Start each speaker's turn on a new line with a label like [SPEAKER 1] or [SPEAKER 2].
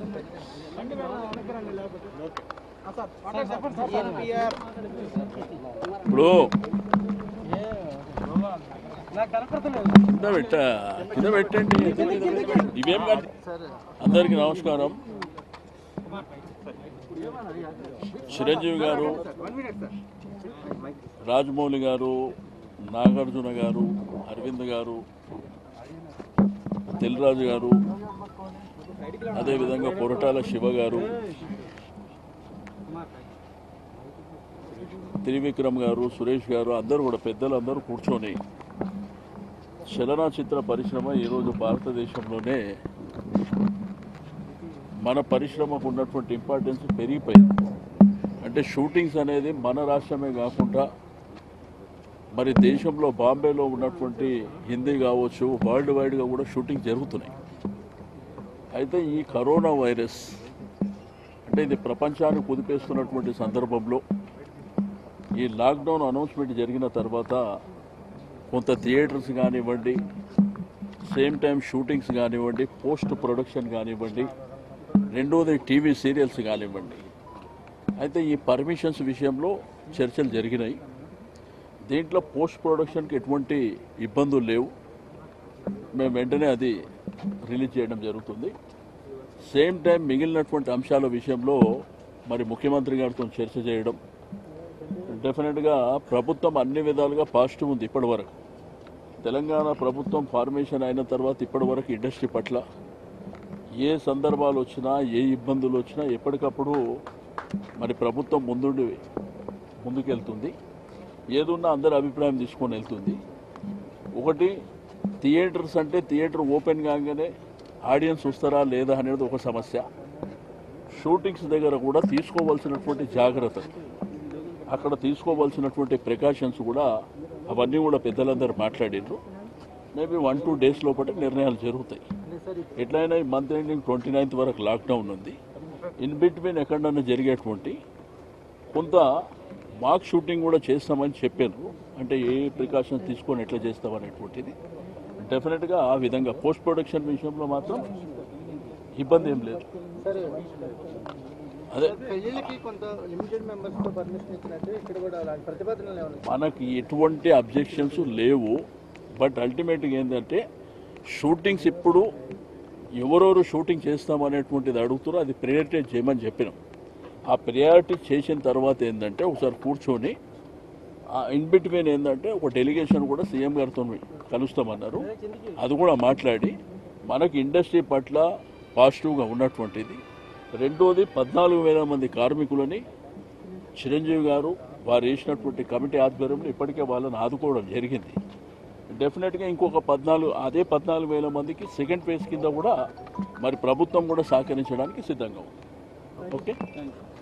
[SPEAKER 1] ఇప్పుడు కింద పెట్టండి ఇవేం కాదు. అందరికీ నమస్కారం. చిరంజీవి గారు, రాజమౌళి గారు, నాగార్జున గారు, అరవింద్ గారు, తెల్రాజు గారు, అదేవిధంగా కొరటాల శివ గారు, త్రివిక్రమ్ గారు, సురేష్ గారు అందరూ కూడా పెద్దలందరూ కూర్చొని చలనచిత్ర పరిశ్రమ ఈరోజు భారతదేశంలోనే మన పరిశ్రమకు ఉన్నటువంటి ఇంపార్టెన్స్ పెరిగిపోయింది. అంటే షూటింగ్స్ అనేది మన రాష్ట్రమే కాకుండా మరి దేశంలో బాంబేలో ఉన్నటువంటి హిందీ కావచ్చు, వరల్డ్ వైడ్గా కూడా షూటింగ్ జరుగుతున్నాయి. అయితే ఈ కరోనా వైరస్ అంటే ఇది ప్రపంచాన్ని కుదిపేస్తున్నటువంటి సందర్భంలో ఈ లాక్డౌన్ అనౌన్స్మెంట్ జరిగిన తర్వాత కొంత థియేటర్స్ కానివ్వండి, సేమ్ టైం షూటింగ్స్ కానివ్వండి, పోస్ట్ ప్రొడక్షన్ కానివ్వండి, రెండోది టీవీ సీరియల్స్ కానివ్వండి, అయితే ఈ పర్మిషన్స్ విషయంలో చర్చలు జరిగినాయి. దీంట్లో పోస్ట్ ప్రొడక్షన్కి ఎటువంటి ఇబ్బందులు లేవు. మేము వెంటనే అది రిలీజ్ చేయడం జరుగుతుంది. సేమ్ టైం మిగిలినటువంటి అంశాల విషయంలో మరి ముఖ్యమంత్రి గారితో చర్చ చేయడం, డెఫినెట్గా ప్రభుత్వం అన్ని విధాలుగా పాజిటివ్ ఉంది. ఇప్పటివరకు తెలంగాణ ప్రభుత్వం ఫార్మేషన్ అయిన తర్వాత ఇప్పటివరకు ఇండస్ట్రీ పట్ల ఏ సందర్భాలు వచ్చినా, ఏ ఇబ్బందులు వచ్చినా ఎప్పటికప్పుడు మరి ప్రభుత్వం ముందుకెళ్తుంది. ఏదున్నా అందరి అభిప్రాయం తీసుకొని వెళ్తుంది. ఒకటి థియేటర్స్ అంటే థియేటర్ ఓపెన్ కాగానే ఆడియన్స్ వస్తారా లేదా అనేది ఒక సమస్య. షూటింగ్స్ దగ్గర కూడా తీసుకోవాల్సినటువంటి జాగ్రత్తలు, అక్కడ తీసుకోవాల్సినటువంటి ప్రికాషన్స్ కూడా అవన్నీ కూడా పెద్దలందరూ మాట్లాడినారు. మేబీ 1-2 డేస్ లోపల నిర్ణయాలు జరుగుతాయి. ఎట్లయినా ఈ మంత్ ఎండింగ్ 29th వరకు లాక్డౌన్ ఉంది. ఇన్ బిట్వీన్ ఎక్కడన్నా జరిగేటువంటి కొంత మాక్ షూటింగ్ కూడా చేస్తామని చెప్పారు. అంటే ఏ ప్రికాషన్స్ తీసుకొని ఎట్లా చేస్తామనేటువంటిది డెఫినెట్గా ఆ విధంగా పోస్ట్ ప్రొడక్షన్ విషయంలో మాత్రం ఇబ్బంది ఏం లేదు. అదే మనకి ఎటువంటి అబ్జెక్షన్స్ లేవు. బట్ అల్టిమేట్గా ఏంటంటే షూటింగ్స్ ఇప్పుడు ఎవరెవరు షూటింగ్ చేస్తామనేటువంటిది అడుగుతారో అది ప్రియారిటీ చేయమని చెప్పినాం. ఆ ప్రియారిటీ చేసిన తర్వాత ఏంటంటే ఒకసారి కూర్చొని ఇన్ బిట్వీన్ ఏంటంటే ఒక డెలిగేషన్ కూడా సీఎం గారితో కలుస్తామన్నారు. అది కూడా మాట్లాడి మనకి ఇండస్ట్రీ పట్ల పాజిటివ్గా ఉన్నటువంటిది. రెండోది 14,000 మంది కార్మికులని చిరంజీవి గారు వారు వేసినటువంటి కమిటీ ఆధ్వర్యంలో ఇప్పటికే వాళ్ళని ఆదుకోవడం జరిగింది. డెఫినెట్గా ఇంకొక 14,000 మందికి సెకండ్ ఫేజ్ కింద కూడా మరి ప్రభుత్వం కూడా సహకరించడానికి సిద్ధంగా ఉంది. ఓకే.